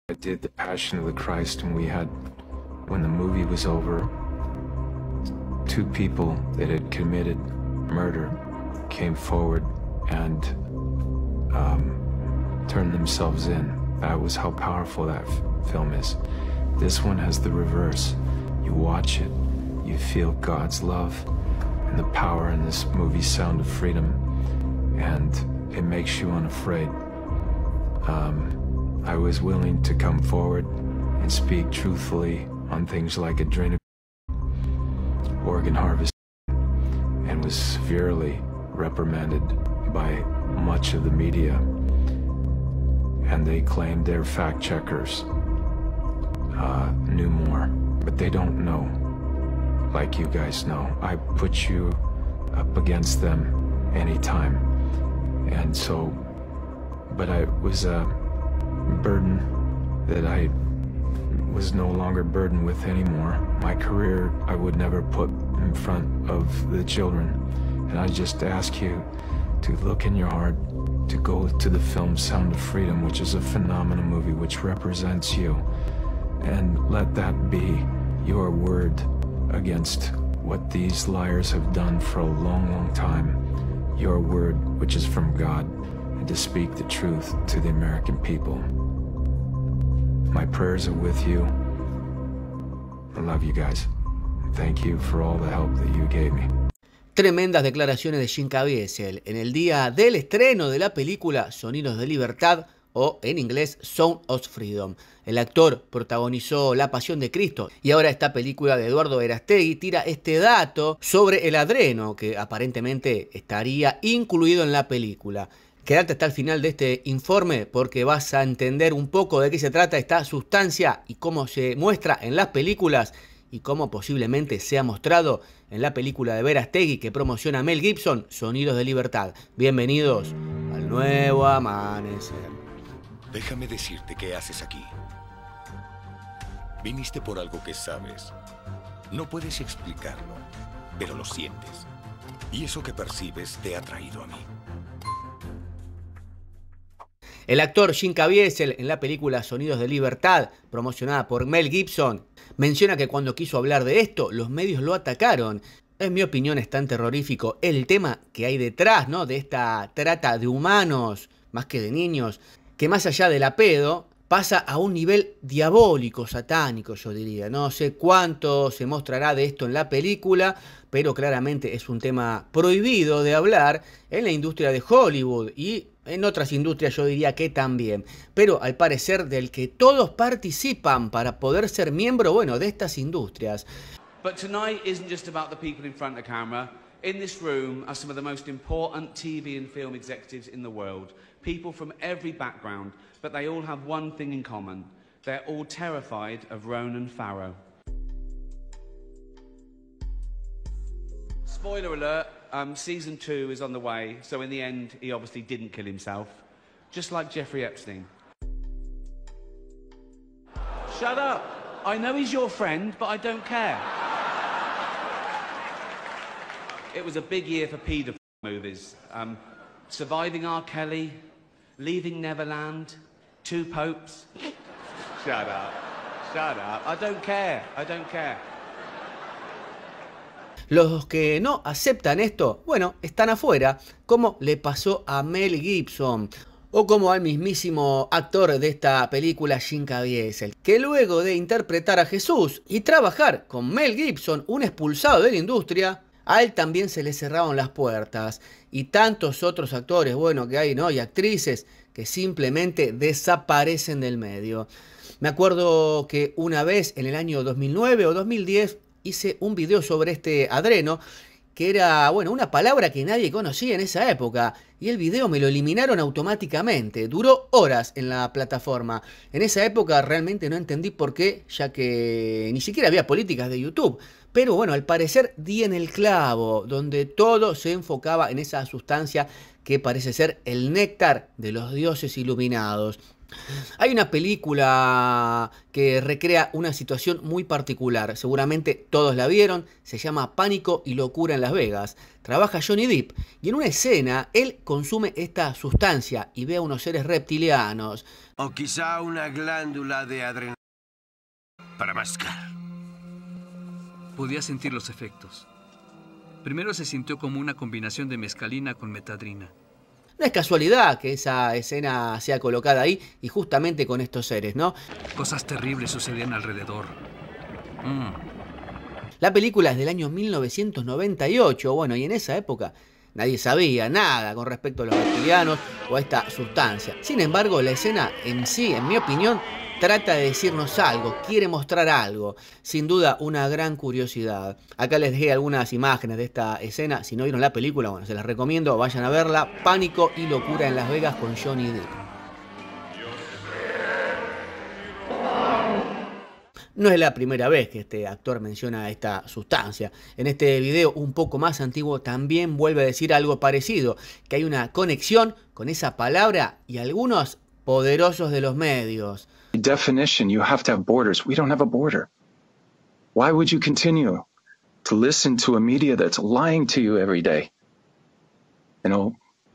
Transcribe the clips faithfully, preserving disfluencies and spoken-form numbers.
I did The Passion of the Christ, and we had, when the movie was over, two people that had committed murder came forward and um, turned themselves in. That was how powerful that f film is. This one has the reverse. You watch it, you feel God's love and the power in this movie, Sound of Freedom, and it makes you unafraid. Um, I was willing to come forward and speak truthfully on things like adrenochrome, organ harvest, and was severely reprimanded by much of the media. And they claimed their fact checkers uh, knew more, but they don't know, like you guys know. I put you up against them anytime. And so, but I was a burden that I was no longer burdened with anymore. My career I would never put in front of the children. And I just ask you to look in your heart, to go to the film Sound of Freedom, which is a phenomenal movie which represents you, and let that be your word against what these liars have done for a long, long time. Your word, which is from God, and to speak the truth to the American people. My prayers are with you. I love you guys. Thank you for all the help that you gave me. Tremendas declaraciones de Jim Caviezel en el día del estreno de la película Sonidos de Libertad, o en inglés Sound of Freedom. El actor protagonizó La Pasión de Cristo y ahora esta película de Eduardo Verástegui tira este dato sobre el adreno que aparentemente estaría incluido en la película. Quédate hasta el final de este informe porque vas a entender un poco de qué se trata esta sustancia y cómo se muestra en las películas y cómo posiblemente sea mostrado en la película de Verástegui que promociona Mel Gibson, Sonidos de Libertad. Bienvenidos al nuevo amanecer. Déjame decirte qué haces aquí. Viniste por algo que sabes. No puedes explicarlo, pero lo sientes. Y eso que percibes te ha traído a mí. El actor Jim Caviezel en la película Sonidos de Libertad, promocionada por Mel Gibson, menciona que cuando quiso hablar de esto, los medios lo atacaron. En mi opinión es tan terrorífico el tema que hay detrás, ¿no?, de esta trata de humanos, más que de niños, que más allá de la pedo, pasa a un nivel diabólico, satánico, yo diría. No sé cuánto se mostrará de esto en la película, pero claramente es un tema prohibido de hablar en la industria de Hollywood y en otras industrias yo diría que también. Pero al parecer del que todos participan para poder ser miembro, bueno, de estas industrias. But tonight isn't just about the people in front of the camera. In this room are some of the most important T V and film executives in the world. People from every background, but they all have one thing in common. They're all terrified of Ronan Farrow. Spoiler alert, um, season two is on the way, so in the end, he obviously didn't kill himself. Just like Jeffrey Epstein. Shut up! I know he's your friend, but I don't care. It was a big year for paedophile movies. Um, Surviving R. Kelly, Leaving Neverland, Two Popes. Shut up. Shut up. I don't care. I don't care. Los que no aceptan esto, bueno, están afuera, como le pasó a Mel Gibson, o como al mismísimo actor de esta película, Jim Caviezel, que luego de interpretar a Jesús y trabajar con Mel Gibson, un expulsado de la industria, a él también se le cerraron las puertas. Y tantos otros actores, bueno, que hay, ¿no?, y actrices que simplemente desaparecen del medio. Me acuerdo que una vez, en el año dos mil nueve o dos mil diez, hice un video sobre este adreno, que era, bueno, una palabra que nadie conocía en esa época, y el video me lo eliminaron automáticamente. Duró horas en la plataforma. En esa época realmente no entendí por qué, ya que ni siquiera había políticas de YouTube. Pero bueno, al parecer di en el clavo, donde todo se enfocaba en esa sustancia que parece ser el néctar de los dioses iluminados. Hay una película que recrea una situación muy particular, seguramente todos la vieron, se llama Pánico y Locura en Las Vegas. Trabaja Johnny Depp y en una escena él consume esta sustancia y ve a unos seres reptilianos. O quizá una glándula de adrenalina para mascar. Podía sentir los efectos. Primero se sintió como una combinación de mescalina con metadrina. No es casualidad que esa escena sea colocada ahí y justamente con estos seres, ¿no? Cosas terribles sucedían alrededor. Mm. La película es del año mil novecientos noventa y ocho, bueno, y en esa época nadie sabía nada con respecto a los reptilianos o a esta sustancia. Sin embargo, la escena en sí, en mi opinión, trata de decirnos algo, quiere mostrar algo. Sin duda, una gran curiosidad. Acá les dejé algunas imágenes de esta escena. Si no vieron la película, bueno, se las recomiendo, vayan a verla. Pánico y Locura en Las Vegas con Johnny Depp. No es la primera vez que este actor menciona esta sustancia. En este video un poco más antiguo también vuelve a decir algo parecido, que hay una conexión con esa palabra y algunos poderosos de los medios. Definition, you have to have borders. We don't have a border. Why would you continue to listen to a media that's lying to you every day? You know,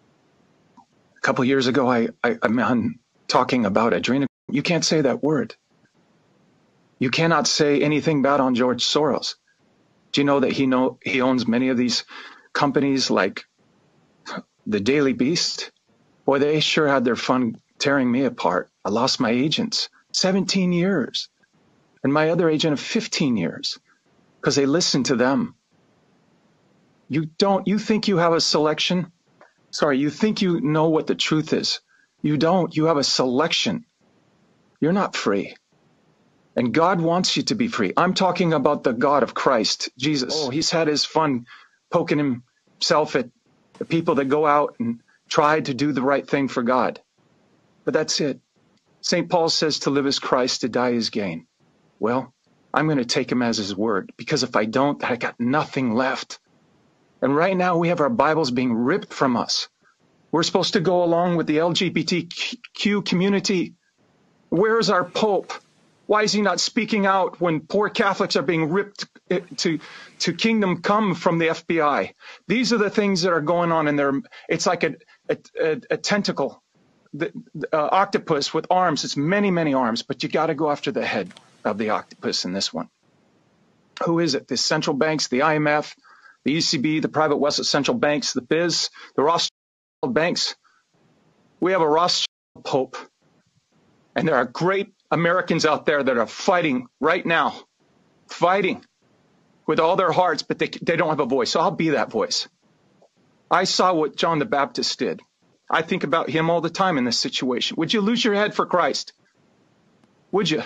a couple years ago, I, I, I'm on talking about adrenochrome. You can't say that word. You cannot say anything bad on George Soros. Do you know that he know he owns many of these companies like the Daily Beast? Boy, they sure had their fun tearing me apart. I lost my agents, seventeen years, and my other agent of fifteen years, because they listened to them. You don't, you think you have a selection? Sorry, you think you know what the truth is. You don't, you have a selection. You're not free. And God wants you to be free. I'm talking about the God of Christ, Jesus. Oh, he's had his fun poking himself at the people that go out and try to do the right thing for God. But that's it. Saint Paul says to live as Christ, to die is gain. Well, I'm going to take him as his word, because if I don't, I got nothing left. And right now we have our Bibles being ripped from us. We're supposed to go along with the L G B T Q community. Where is our Pope? Why is he not speaking out when poor Catholics are being ripped to, to kingdom come from the F B I? These are the things that are going on in there. It's like a, a, a, a tentacle. The uh, octopus with arms. It's many, many arms, but you got to go after the head of the octopus in this one. Who is it? The central banks, the I M F, the E C B, the private West central banks, the B I Z, the Rothschild banks. We have a Rothschild Pope. And there are great Americans out there that are fighting right now, fighting with all their hearts, but they, they don't have a voice. So I'll be that voice. I saw what John the Baptist did. I think about him all the time in this situation. Would you lose your head for Christ? Would you?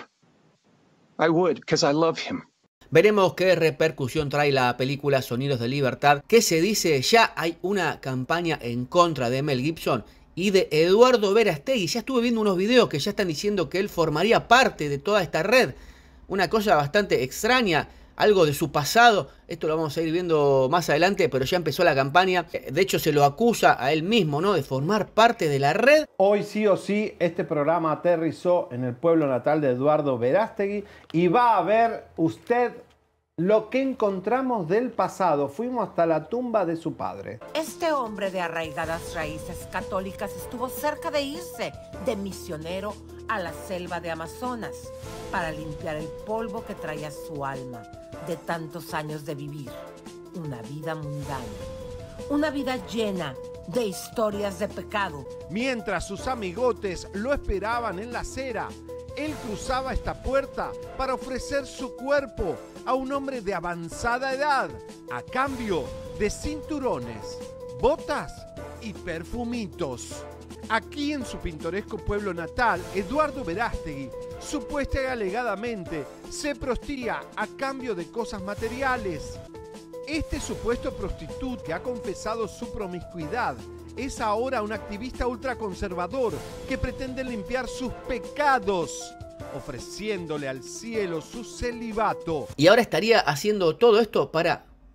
I would, because I love him. Veremos qué repercusión trae la película Sonidos de Libertad. ¿Qué se dice? Ya hay una campaña en contra de Mel Gibson y de Eduardo Verástegui. Ya estuve viendo unos videos que ya están diciendo que él formaría parte de toda esta red. Una cosa bastante extraña, algo de su pasado. Esto lo vamos a ir viendo más adelante, pero ya empezó la campaña. De hecho, se lo acusa a él mismo, ¿no?, de formar parte de la red. Hoy sí o sí, este programa aterrizó en el pueblo natal de Eduardo Verástegui y va a ver usted lo que encontramos del pasado. Fuimos hasta la tumba de su padre. Este hombre de arraigadas raíces católicas estuvo cerca de irse de misionero a la selva de Amazonas para limpiar el polvo que traía su alma de tantos años de vivir una vida mundana, una vida llena de historias de pecado. Mientras sus amigotes lo esperaban en la acera, él cruzaba esta puerta para ofrecer su cuerpo a un hombre de avanzada edad a cambio de cinturones, botas y perfumitos. Aquí en su pintoresco pueblo natal, Eduardo Verástegui supuesta y alegadamente se prostituía a cambio de cosas materiales. Este supuesto prostituto que ha confesado su promiscuidad es ahora un activista ultraconservador que pretende limpiar sus pecados, ofreciéndole al cielo su celibato. Y ahora estaría haciendo todo esto para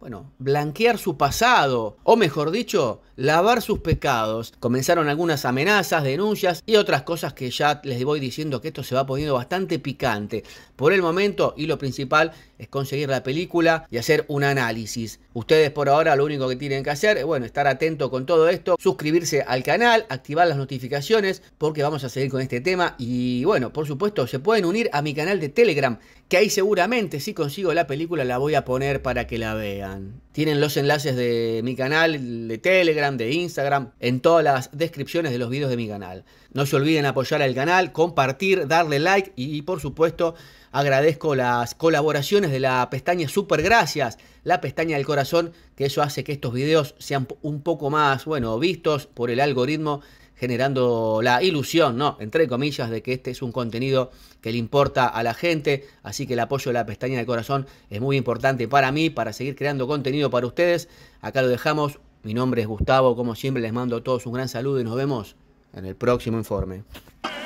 bueno, blanquear su pasado, o mejor dicho, lavar sus pecados. Comenzaron algunas amenazas, denuncias y otras cosas que ya les voy diciendo que esto se va poniendo bastante picante. Por el momento, y lo principal, es conseguir la película y hacer un análisis. Ustedes por ahora lo único que tienen que hacer es, bueno, estar atento con todo esto, suscribirse al canal, activar las notificaciones, porque vamos a seguir con este tema. Y bueno, por supuesto, se pueden unir a mi canal de Telegram, que ahí seguramente si consigo la película la voy a poner para que la vean. Tienen los enlaces de mi canal de Telegram, de Instagram, en todas las descripciones de los videos de mi canal. No se olviden apoyar al canal, compartir, darle like y, y por supuesto agradezco las colaboraciones de la pestaña Super Gracias, la pestaña del corazón, que eso hace que estos videos sean un poco más, bueno, vistos por el algoritmo, generando la ilusión, ¿no?, entre comillas, de que este es un contenido que le importa a la gente. Así que el apoyo de la pestaña del corazón es muy importante para mí, para seguir creando contenido para ustedes. Acá lo dejamos. Mi nombre es Gustavo. Como siempre, les mando a todos un gran saludo y nos vemos en el próximo informe.